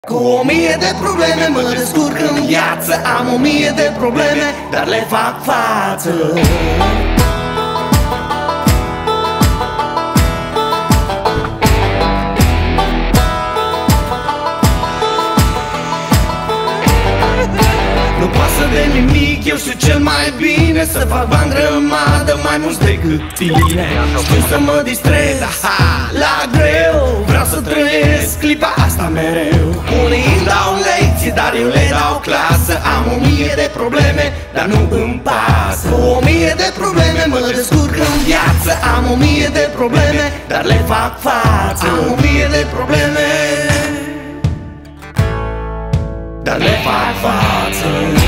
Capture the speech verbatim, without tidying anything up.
Cu o mie de probleme mă descurc în viață. Am o mie de probleme, dar le fac față. Nu pasă de nimic, eu știu cel mai bine să fac bani grămadă, mai mulți decât tine. Știu să mă distrez, aha, la greu. Vreau să trăiesc clipa asta mereu. Unii îmi dau lecții, dar eu le dau clasă. Am o mie de probleme, dar nu îmi pasă. Cu o mie de probleme mă descurc în viață. Am o mie de probleme, dar le fac față. Am o mie de probleme, dar le fac față.